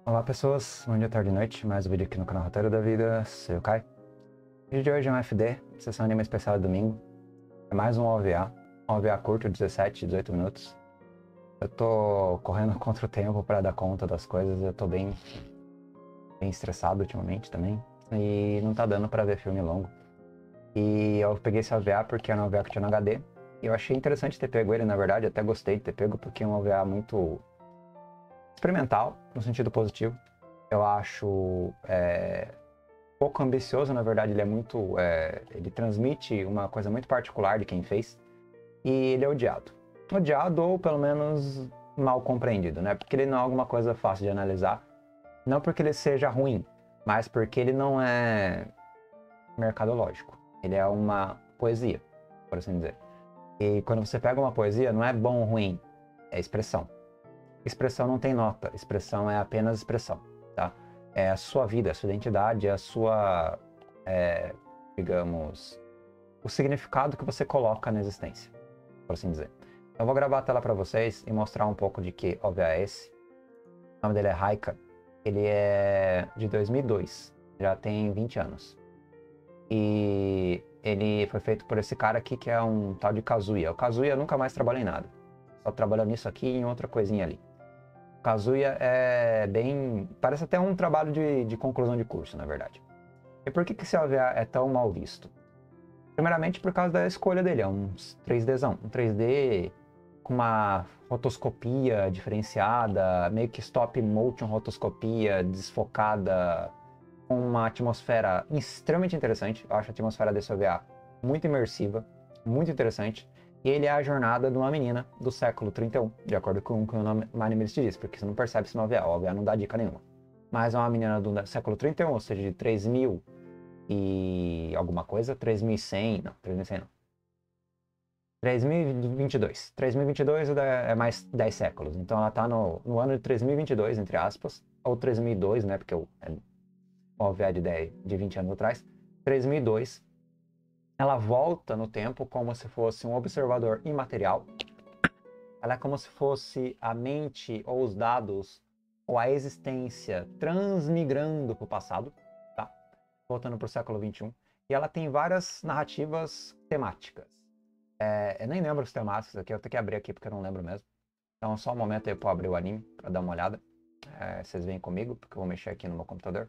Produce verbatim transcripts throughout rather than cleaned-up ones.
Olá pessoas, bom dia, tarde e noite, mais um vídeo aqui no canal Roteiro da Vida, sou o Kai. O vídeo de hoje é um F D, sessão anime especial de domingo, é mais um O V A, um O V A curto, dezessete, dezoito minutos. Eu tô correndo contra o tempo para dar conta das coisas, eu tô bem, bem estressado ultimamente também, e não tá dando para ver filme longo. E eu peguei esse O V A porque era um O V A que tinha no H D, e eu achei interessante ter pego ele, na verdade, até gostei de ter pego, porque é um O V A muito experimental, no sentido positivo. Eu acho é, pouco ambicioso, na verdade, ele é muito... É, ele transmite uma coisa muito particular de quem fez, e ele é odiado. Odiado ou, pelo menos, mal compreendido, né? Porque ele não é alguma coisa fácil de analisar. Não porque ele seja ruim, mas porque ele não é mercadológico. Ele é uma poesia, por assim dizer. E quando você pega uma poesia, não é bom ou ruim, é expressão. Expressão não tem nota, expressão é apenas expressão, tá? É a sua vida, a sua identidade, é a sua, é, digamos, o significado que você coloca na existência, por assim dizer. Eu vou gravar a tela para vocês e mostrar um pouco de que O V A é esse. O nome dele é Haika, ele é de dois mil e dois, já tem vinte anos. E ele foi feito por esse cara aqui que é um tal de Kazuya. O Kazuya nunca mais trabalha em nada, só trabalha nisso aqui e em outra coisinha ali. Kazuya é bem... parece até um trabalho de, de conclusão de curso, na verdade. E por que que esse O V A é tão mal visto? Primeiramente por causa da escolha dele, é um três Dzão. Um três D com uma rotoscopia diferenciada, meio que stop motion rotoscopia desfocada, com uma atmosfera extremamente interessante. Eu acho a atmosfera desse O V A muito imersiva, muito interessante. E ele é a jornada de uma menina do século trinta e um, de acordo com o que o nome anime te diz, porque você não percebe se no O V A, o O V A não dá dica nenhuma. Mas é uma menina do século trinta e um, ou seja, de três mil e alguma coisa, três mil e cem, não, três mil e cem não. três mil e vinte e dois. três mil e vinte e dois é mais dez séculos, então ela tá no, no ano de três mil e vinte e dois, entre aspas, ou três mil e dois, né, porque o, é um O V A de, dez, de vinte anos atrás, três mil e dois. Ela volta no tempo como se fosse um observador imaterial. Ela é como se fosse a mente ou os dados ou a existência transmigrando para o passado, tá? Voltando para o século vinte e um. E ela tem várias narrativas temáticas. É, eu nem lembro os temáticos aqui, eu tenho que abrir aqui porque eu não lembro mesmo. Então só um momento aí para eu abrir o anime, para dar uma olhada. É, vocês vêm comigo, porque eu vou mexer aqui no meu computador.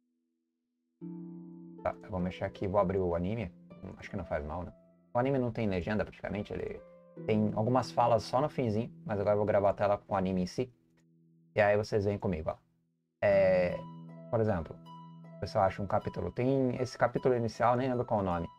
Tá, eu vou mexer aqui e vou abrir o anime. Acho que não faz mal, né? O anime não tem legenda praticamente, ele tem algumas falas só no finzinho, mas agora eu vou gravar a tela com o anime em si. E aí vocês vêm comigo, ó. É, por exemplo, o pessoal acha um capítulo. Tem esse capítulo inicial, nem lembro qual é o nome.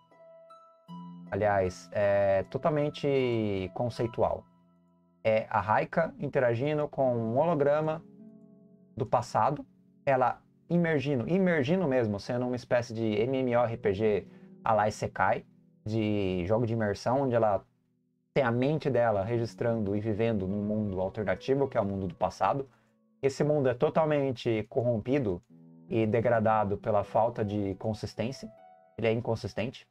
Aliás, é totalmente conceitual. É a Haika interagindo com um holograma do passado, ela imergindo, imergindo mesmo, sendo uma espécie de MMORPG a la Isekai, de jogo de imersão, onde ela tem a mente dela registrando e vivendo num mundo alternativo, que é o mundo do passado. Esse mundo é totalmente corrompido e degradado pela falta de consistência. Ele é inconsistente.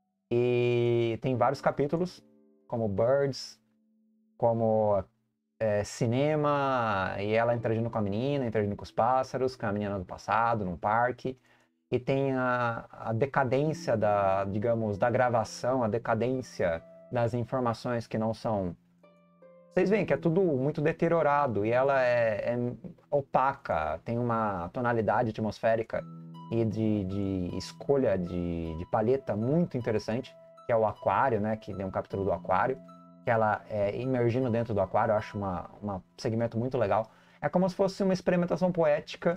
E tem vários capítulos, como Birds, como é, cinema, e ela interagindo com a menina, interagindo com os pássaros, com a menina do passado, num parque. E tem a, a decadência da, digamos, da gravação, a decadência das informações que não são... Vocês veem que é tudo muito deteriorado e ela é, é opaca, tem uma tonalidade atmosférica e de, de escolha de, de palheta muito interessante, que é o aquário, né? Que tem um capítulo do aquário, que ela é imergindo dentro do aquário, eu acho uma, uma segmento muito legal. É como se fosse uma experimentação poética,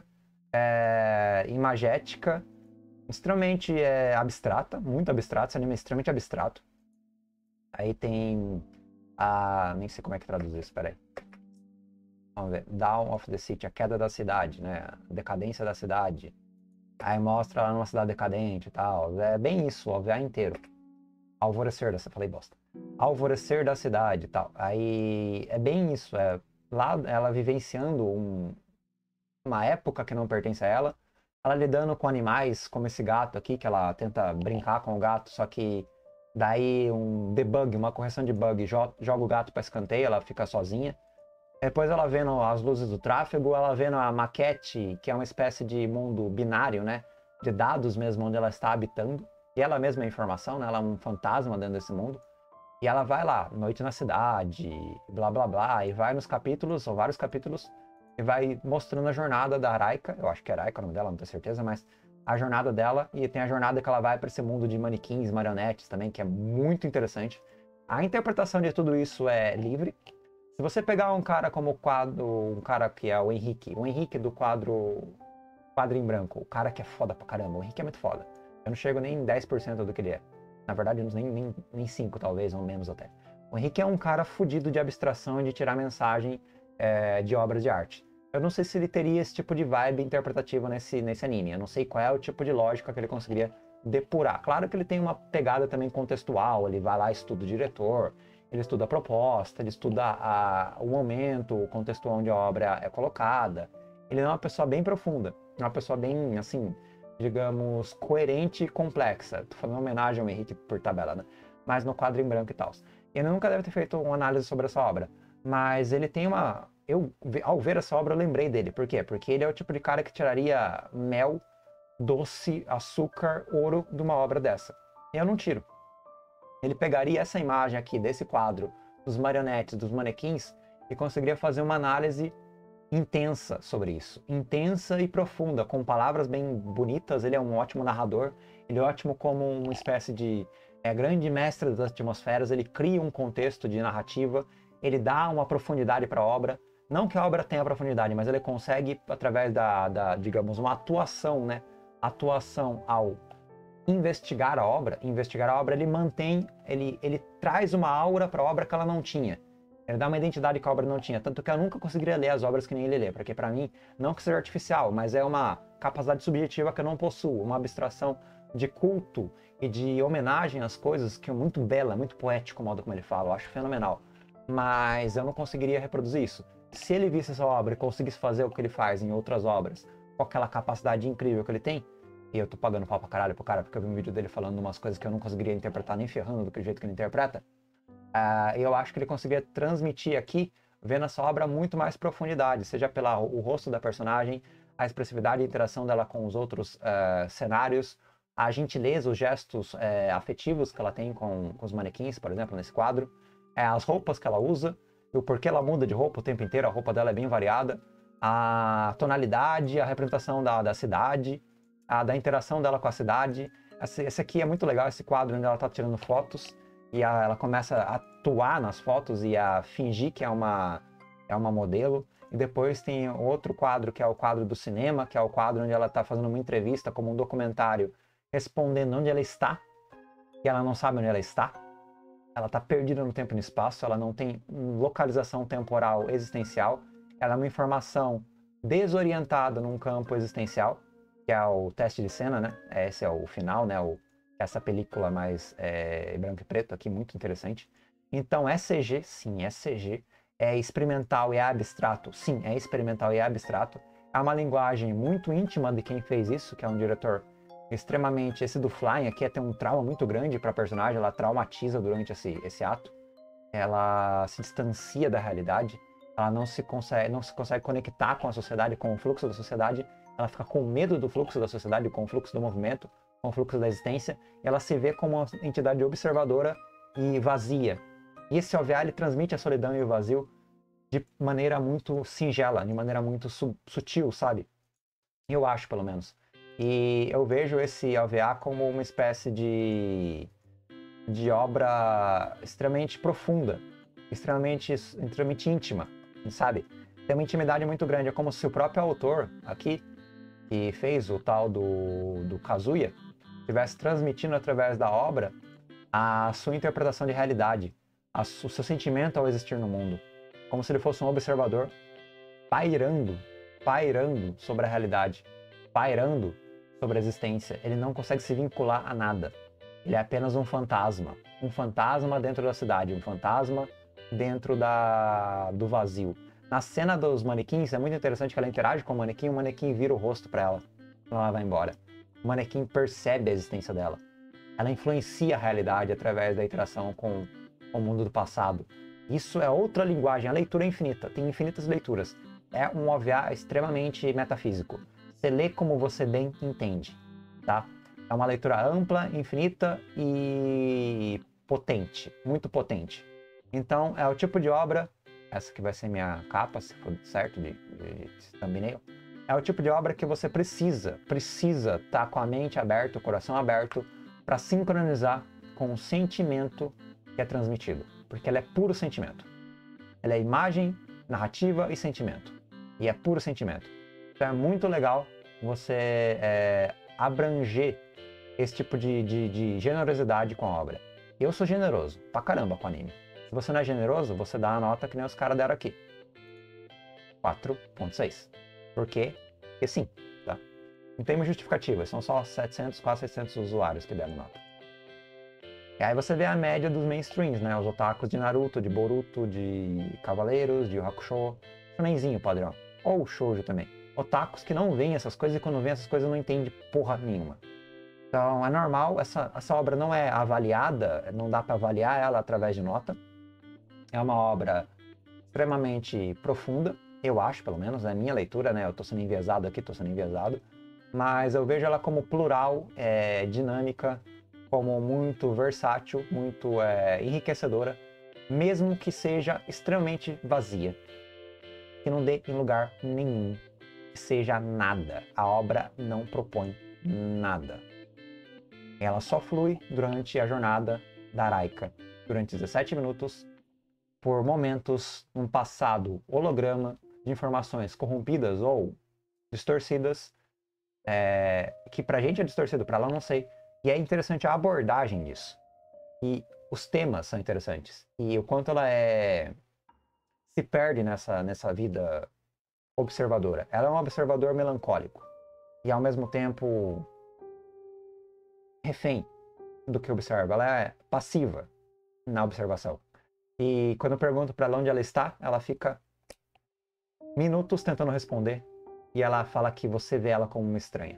é, imagética, extremamente é, abstrata, muito abstrata, esse anime é extremamente abstrato. Aí tem a... nem sei como é que traduz isso, peraí. Vamos ver. Down of the City, a queda da cidade, né? A decadência da cidade. Aí mostra ela numa cidade decadente e tal. É bem isso, o O V A inteiro. Alvorecer da... falei bosta. Alvorecer da cidade e tal. Aí é bem isso, é... lá ela vivenciando um... uma época que não pertence a ela. Ela lidando com animais, como esse gato aqui, que ela tenta brincar com o gato, só que daí um debug, uma correção de bug, joga o gato para escanteio, ela fica sozinha. Depois ela vendo as luzes do tráfego, ela vendo a maquete, que é uma espécie de mundo binário, né? De dados mesmo, onde ela está habitando. E ela mesma é informação, né? Ela é um fantasma dentro desse mundo. E ela vai lá, Noite na Cidade, blá blá blá, e vai nos capítulos, são vários capítulos, e vai mostrando a jornada da Araika. Eu acho que é Araika o nome dela, não tenho certeza, mas a jornada dela, e tem a jornada que ela vai para esse mundo de manequins, marionetes também, que é muito interessante. A interpretação de tudo isso é livre. Se você pegar um cara como o quadro, um cara que é o Henrique, o Henrique do quadro Quadro em Branco, o cara que é foda pra caramba, o Henrique é muito foda. Eu não chego nem em dez por cento do que ele é. Na verdade, nem, nem, nem cinco talvez, ou menos até. O Henrique é um cara fudido de abstração e de tirar mensagem é, de obras de arte. Eu não sei se ele teria esse tipo de vibe interpretativa nesse, nesse anime. Eu não sei qual é o tipo de lógica que ele conseguiria depurar. Claro que ele tem uma pegada também contextual, ele vai lá e estuda o diretor, ele estuda a proposta, ele estuda a, o momento, o contexto onde a obra é colocada. Ele é uma pessoa bem profunda, uma pessoa bem, assim, digamos, coerente e complexa. Tô falando uma homenagem ao Henrique por tabela, né? Mas no quadro em branco e tal. Ele nunca deve ter feito uma análise sobre essa obra, mas ele tem uma... Eu, ao ver essa obra, eu lembrei dele. Por quê? Porque ele é o tipo de cara que tiraria mel, doce, açúcar, ouro de uma obra dessa. E eu não tiro. Ele pegaria essa imagem aqui desse quadro, dos marionetes, dos manequins, e conseguiria fazer uma análise intensa sobre isso. Intensa e profunda, com palavras bem bonitas. Ele é um ótimo narrador, ele é ótimo como uma espécie de é, grande mestre das atmosferas. Ele cria um contexto de narrativa, ele dá uma profundidade para a obra. Não que a obra tenha profundidade, mas ele consegue, através da, da digamos, uma atuação, né? Atuação ao investigar a obra, investigar a obra, ele mantém, ele, ele traz uma aura para a obra que ela não tinha. Ele dá uma identidade que a obra não tinha. Tanto que eu nunca conseguiria ler as obras que nem ele lê, porque para mim, não que seja artificial, mas é uma capacidade subjetiva que eu não possuo, uma abstração de culto e de homenagem às coisas que é muito bela, muito poético o modo como ele fala, eu acho fenomenal. Mas eu não conseguiria reproduzir isso. Se ele visse essa obra e conseguisse fazer o que ele faz em outras obras, com aquela capacidade incrível que ele tem, e eu tô pagando pau pra caralho pro cara, porque eu vi um vídeo dele falando umas coisas que eu não conseguiria interpretar nem ferrando do jeito que ele interpreta, uh, eu acho que ele conseguiria transmitir aqui, vendo essa obra, muito mais profundidade, seja pelo o rosto da personagem, a expressividade e a interação dela com os outros uh, cenários, a gentileza, os gestos uh, afetivos que ela tem com, com os manequins, por exemplo, nesse quadro, uh, as roupas que ela usa, o porquê ela muda de roupa o tempo inteiro, a roupa dela é bem variada, a tonalidade, a representação da, da cidade, a da interação dela com a cidade. Esse, esse aqui é muito legal, esse quadro onde ela está tirando fotos e a, ela começa a atuar nas fotos e a fingir que é uma, é uma modelo. E depois tem outro quadro, que é o quadro do cinema, que é o quadro onde ela está fazendo uma entrevista, como um documentário, respondendo onde ela está, e ela não sabe onde ela está. Ela está perdida no tempo e no espaço, ela não tem localização temporal existencial, ela é uma informação desorientada num campo existencial, que é o teste de cena, né? Esse é o final, né? O, essa película mais é, branco e preto aqui, muito interessante. Então, é C G, sim, é C G. É experimental e é abstrato, sim, é experimental e é abstrato. É uma linguagem muito íntima de quem fez isso, que é um diretor extremamente... Esse do Flying aqui é ter um trauma muito grande para a personagem, ela traumatiza durante esse, esse ato. Ela se distancia da realidade, ela não se, consegue, não se consegue conectar com a sociedade, com o fluxo da sociedade, ela fica com medo do fluxo da sociedade, com o fluxo do movimento, com o fluxo da existência, e ela se vê como uma entidade observadora e vazia. E esse O V A ele transmite a solidão e o vazio de maneira muito singela, de maneira muito su sutil, sabe? Eu acho, pelo menos. E eu vejo esse O V A como uma espécie de, de obra extremamente profunda, extremamente, extremamente íntima, sabe? Tem uma intimidade muito grande, é como se o próprio autor aqui, que fez o tal do, do Kazuya, estivesse transmitindo através da obra a sua interpretação de realidade, a, o seu sentimento ao existir no mundo, como se ele fosse um observador pairando, pairando sobre a realidade, pairando sobre a existência. Ele não consegue se vincular a nada. Ele é apenas um fantasma, um fantasma dentro da cidade, um fantasma dentro da, do vazio. Na cena dos manequins, é muito interessante que ela interage com o manequim, o manequim vira o rosto para ela quando ela vai embora. O manequim percebe a existência dela. Ela influencia a realidade através da interação com o mundo do passado. Isso é outra linguagem, a leitura é infinita, tem infinitas leituras. É um O V A extremamente metafísico. Você lê como você bem entende, tá? É uma leitura ampla, infinita e potente, muito potente. Então, é o tipo de obra, essa que vai ser minha capa, se for certo, de, de, de thumbnail, é o tipo de obra que você precisa, precisa estar com a mente aberta, o coração aberto, para sincronizar com o sentimento que é transmitido, porque ela é puro sentimento. Ela é imagem, narrativa e sentimento, e é puro sentimento. Então é muito legal você é, abranger esse tipo de, de, de generosidade com a obra. Eu sou generoso, pra caramba com anime. Se você não é generoso, você dá a nota que nem os caras deram aqui. quatro ponto seis. Por quê? Porque sim, tá? Não tem uma justificativa, são só setecentos, quase seiscentos usuários que deram nota. E aí você vê a média dos mainstreams, né? Os otakus de Naruto, de Boruto, de Cavaleiros, de Yu Hakusho, shonenzinho padrão. Ou shoujo também. Otakus que não veem essas coisas e quando vêem essas coisas não entendem porra nenhuma. Então é normal, essa, essa obra não é avaliada, não dá para avaliar ela através de nota. É uma obra extremamente profunda, eu acho, pelo menos, é a minha leitura, né? Eu tô sendo enviesado aqui, tô sendo enviesado. Mas eu vejo ela como plural, é, dinâmica, como muito versátil, muito é, enriquecedora, mesmo que seja extremamente vazia. Que não dê em lugar nenhum, que seja nada. A obra não propõe nada. Ela só flui durante a jornada da Araika, durante dezessete minutos, por momentos num passado holograma de informações corrompidas ou distorcidas, é, que pra gente é distorcido, pra ela não sei. E é interessante a abordagem disso. E os temas são interessantes. E o quanto ela é se perde nessa, nessa vida observadora. Ela é um observador melancólico. E ao mesmo tempo refém do que observa. Ela é passiva na observação. E quando eu pergunto para ela onde ela está, ela fica minutos tentando responder. E ela fala que você vê ela como uma estranha.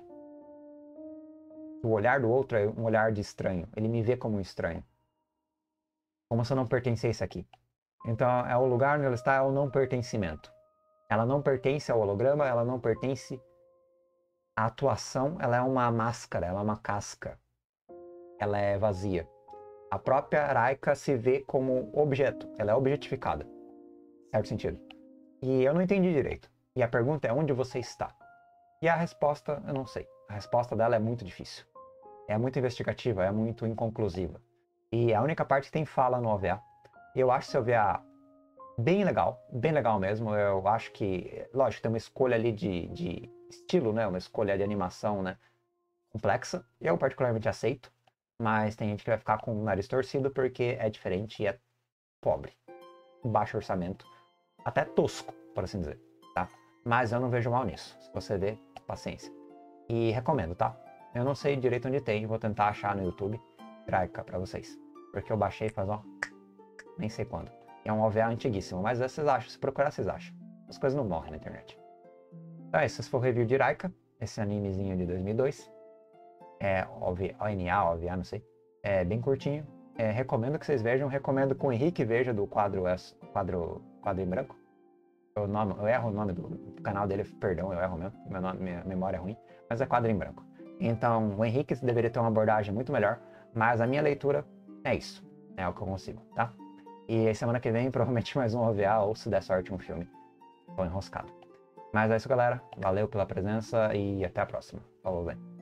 O olhar do outro é um olhar de estranho. Ele me vê como um estranho. Como se eu não pertencesse aqui. Então, é o lugar onde ela está, é o não pertencimento. Ela não pertence ao holograma, ela não pertence à atuação, ela é uma máscara, ela é uma casca. Ela é vazia. A própria Araika se vê como objeto, ela é objetificada. Certo sentido. E eu não entendi direito. E a pergunta é onde você está? E a resposta, eu não sei. A resposta dela é muito difícil. É muito investigativa, é muito inconclusiva. E a única parte que tem fala no O V A. Eu acho esse O V A bem legal, bem legal mesmo. Eu acho que, lógico, tem uma escolha ali de, de estilo, né? Uma escolha de animação, né? Complexa. Eu particularmente aceito. Mas tem gente que vai ficar com o nariz torcido porque é diferente e é pobre. Baixo orçamento. Até tosco, por assim dizer, tá? Mas eu não vejo mal nisso. Se você vê, paciência. E recomendo, tá? Eu não sei direito onde tem, vou tentar achar no YouTube. Araika pra vocês. Porque eu baixei faz, ó, nem sei quando. É um O V A antiguíssimo, mas vocês acham, se procurar vocês acham. As coisas não morrem na internet. Então é isso, esse foi o review de Araika, esse animezinho de dois mil e dois. É O N A, O V A, não sei. É bem curtinho. É, recomendo que vocês vejam, recomendo que o Henrique veja do quadro, quadro, quadro em branco. Eu, nome, eu erro o nome do, do canal dele, perdão, eu erro mesmo, meu nome, minha memória é ruim, mas é quadro em branco. Então o Henrique deveria ter uma abordagem muito melhor, mas a minha leitura é isso, é o que eu consigo, tá? E semana que vem provavelmente mais um O V A, ou se der sorte um filme. Tô enroscado. Mas é isso, galera. Valeu pela presença e até a próxima. Falou, bem.